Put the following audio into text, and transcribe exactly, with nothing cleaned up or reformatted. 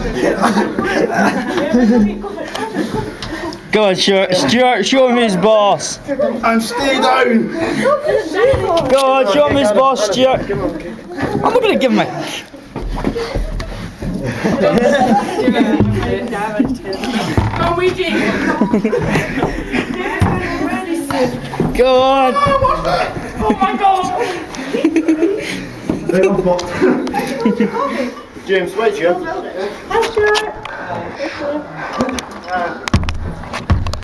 Go on, Stuart. Stuart, show him his boss. And stay down. Go on, show him his boss, Stuart. I'm not gonna give him a. Go weeG. Go on. Oh my god. James, where'd you go? Hi, Stuart.